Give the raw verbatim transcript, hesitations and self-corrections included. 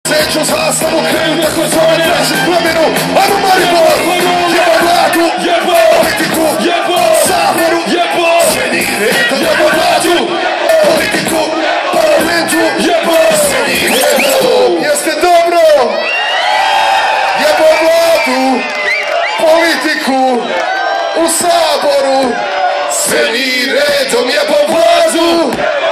Seću zastavu, krenu tako zove, traži plemenu, ajmo Maribor, jebo vladu, jebo politiku, jebo saboru, jebo srednji red, jebo vladu, politiku, parlamentu, jebo srednji red. Jeste dobro? Jebo vladu, politiku, u saboru, srednji redom jebo vladu.